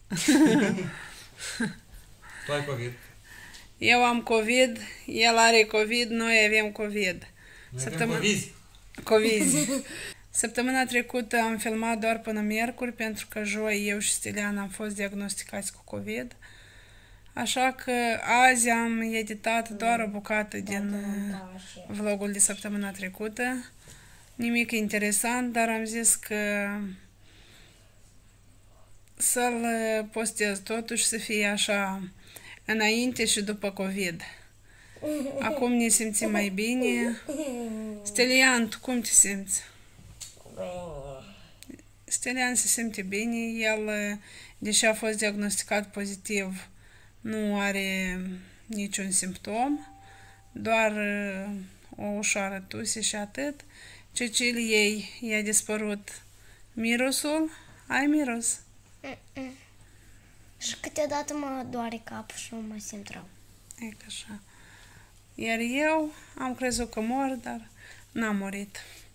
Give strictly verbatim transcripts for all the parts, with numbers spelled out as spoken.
Tu ai COVID? Eu am COVID, el are COVID, noi avem COVID. Noi Săptămâna... avem COVID. COVID. Săptămâna trecută am filmat doar până miercuri, pentru că joi eu și Stelian am fost diagnosticați cu COVID. Așa că azi am editat doar o bucată din vlogul de săptămâna trecută. Nimic interesant, dar am zis că să-l postez totuși, să fie așa înainte și după COVID. Acum ne simțim mai bine. Stelian, tu cum te simți? Stelian se simte bine. El, deși a fost diagnosticat pozitiv, nu are niciun simptom, doar o ușoară tuse și atât. Ceciliei i-a dispărut mirosul. Ai miros? Mm-mm. Și câteodată mă doare capul și nu mă simt rău. E ca așa. Iar eu am crezut că mor, dar n-am murit.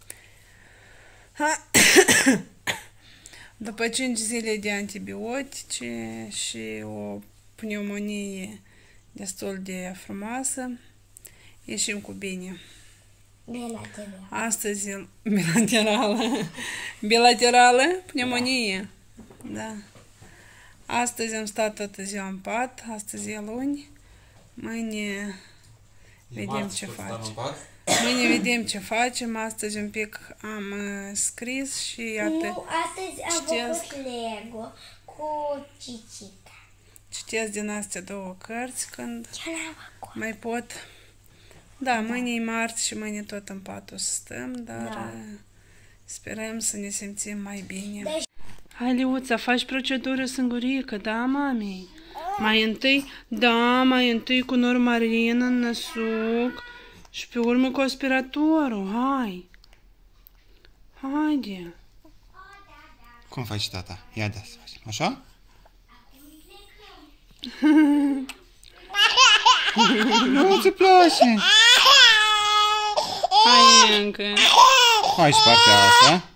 După cinci zile de antibiotice și o pneumonie destul de frumoasă, ieșim cu bine. Bilaterală. Astăzi, bilaterală, bilaterală, pneumonie, da. Astăzi am stat toată ziua în pat, astăzi e luni, mâine vedem ce facem. Mâine vedem ce facem, astăzi un pic am uh, scris și iată, nu, astăzi am făcut Lego cu Cicica. Citesc din astea două cărți când mai pot. Da, mâine e marți și mâine tot în pat o să stăm, dar da. Sperăm să ne simțim mai bine. Deci... Hai, Liuța, faci procedură singurică, da, mami? Mai întâi, da, mai întâi cu normarină în năsuc și pe urmă cu aspiratorul, hai. Haide. Cum faci, tata? Ia da să facem, așa? Nu-ți place. Hai încă. Hai și partea asta.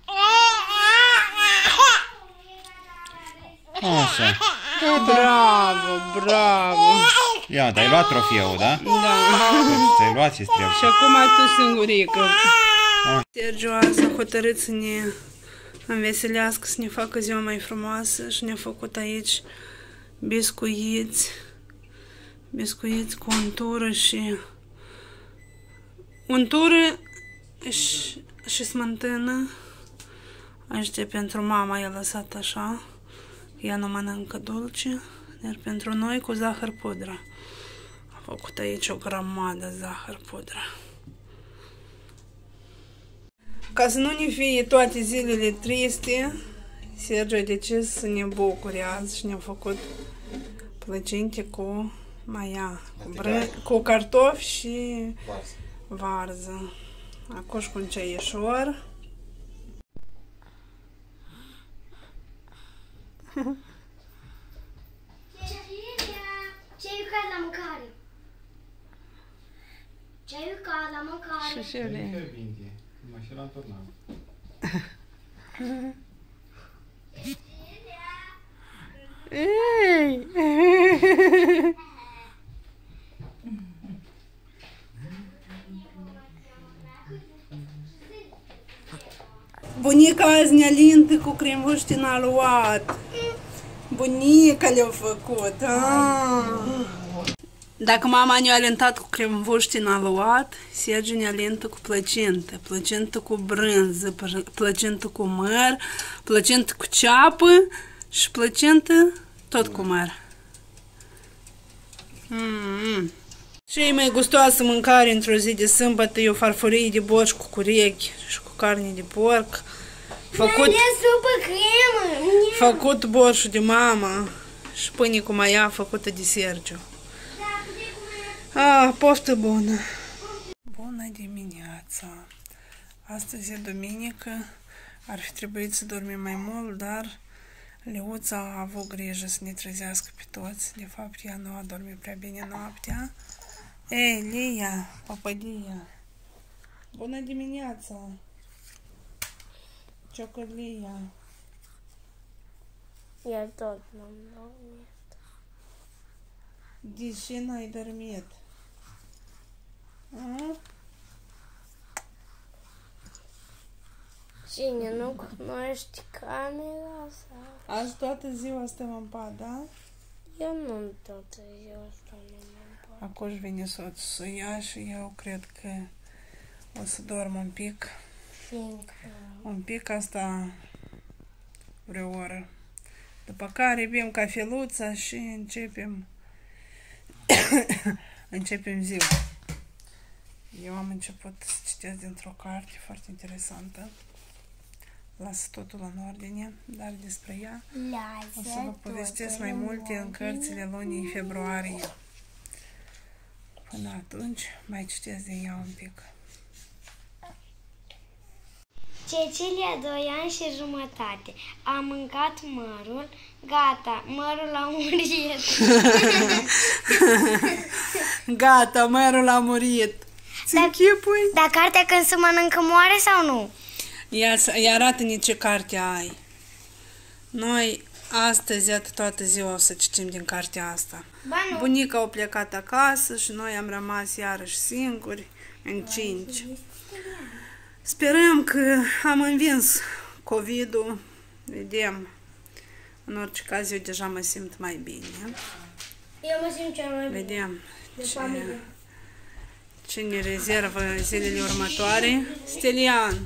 Așa. Bravo, bravo. Ia, dar ai luat trofeul, da? Da. Ți-ai luat ce trebuie. Și acum tu singurică. Sergiu azi a hotărât să ne înveselească, să ne facă ziua mai frumoasă și ne-a făcut aici biscuiți. Biscuiți cu untură și untură și, și smântână. Aștia pentru mama i-a lăsat așa, ea nu mănâncă dulce, iar pentru noi cu zahăr pudră. A făcut aici o grămadă zahăr pudră. Ca să nu ne fie toate zilele triste, Sergiu a decis să ne bucure azi și ne-a făcut plăcinte cu maia, cu, cu cartofi și varză. Acum cu un ceaișor. Ce-ai jucat la mâncare? Ce-ai jucat la mâncare? Și Șelie. Mașina am turnat. Ei! Bunica azi ne-a lintă cu cremvuște n-a luat. Bunica le-a făcut. Ah. Dacă mama ne-a alintat cu cremvuște n-a luat, Sergiu ne-a lintă cu plăcintă. Plăcintă cu brânză, plăcintă cu măr, plăcintă cu ceapă și plăcintă tot cu măr. Mm-hmm. Cea mai gustoasă mâncare într-o zi de sâmbătă e o farfurie de borș cu curechi și cu carne de porc. Făcut, supă cremă. făcut borșul de mama și pâine cu maia făcută de Sergiu. Ah, poftă bună! Bună dimineața! Astăzi e duminică, ar fi trebuit să dormim mai mult, dar Leuța a avut grijă să ne trezească pe toți. De fapt, ea nu a dormit prea bine noaptea. Ei, Lia, Papalia! Bună dimineața! Ciocălia! Eu tot n-am dormit. De ce n-ai dormit? A? Cine nu cunoaște camera sau? Azi toată ziua stăm în pat, da? Eu nu toată ziua stau în pat. Acum își vine soțul să ia și eu cred că o să dorm un pic. Fiindcă... Un pic, asta vreo oră. După care bem cafeluța și începem începem ziua. Eu am început să citesc dintr-o carte foarte interesantă. Lasă totul în ordine, dar despre ea o să vă povestesc mai multe în cărțile lunii februarie. Până atunci mai citesc din ea un pic. Cecilia, doi ani și jumătate. A mâncat mărul. Gata, mărul a murit. Gata, mărul a murit. Ți închipui? Dar cartea când se mănâncă moare sau nu? Ia, ia arată-ne ce carte ai. Noi astăzi, iată, toată ziua o să citim din cartea asta. Ba nu. Bunica a plecat acasă și noi am rămas iarăși singuri, în cinci. Sperăm că am învins COVID-ul. Vedem. În orice caz, eu deja mă simt mai bine. Eu mă simt cel mai bine. Vedem De ce, familie. ce ne rezervă zilele următoare. Stelian.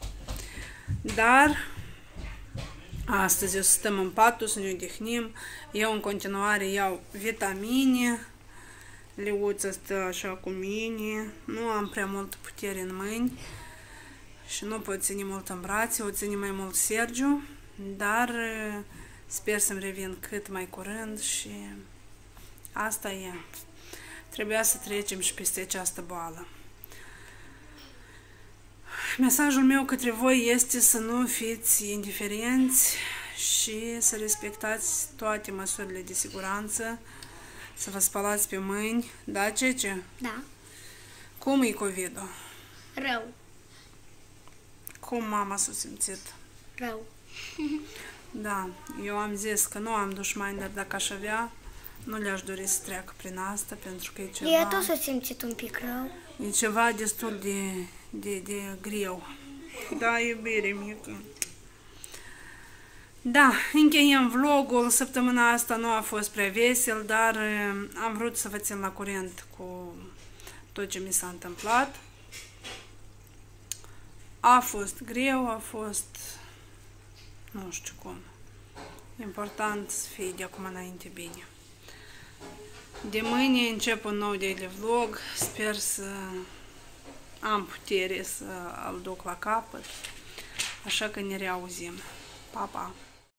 Dar astăzi o să stăm în pat, să ne odihnim. Eu în continuare iau vitamine. Leuța stă așa cu mine. Nu am prea multă putere în mâini. Și nu pot ține mult în brațe, o ține mai mult Sergiu, dar sper să-mi revin cât mai curând și asta e. Trebuia să trecem și peste această boală. Mesajul meu către voi este să nu fiți indiferenți și să respectați toate măsurile de siguranță, să vă spălați pe mâini. Da, Cece? Da. Cum e COVID-ul? Rău. Cum mama s-a simțit? Rău. Da, eu am zis că nu am dușmani, dar dacă aș avea, nu le-aș dori să treacă prin asta, pentru că e ceva, Eu tot s-a simțit un pic rău. e ceva destul de, de, de greu. Da, iubire mică. Da, încheiem vlogul. Săptămâna asta nu a fost prea vesel, dar am vrut să vă țin la curent cu tot ce mi s-a întâmplat. A fost greu, a fost, nu știu cum, important să fie de acum înainte bine. De mâine încep un nou daily vlog, sper să am putere să îl duc la capăt, așa că ne reauzim. Pa, pa!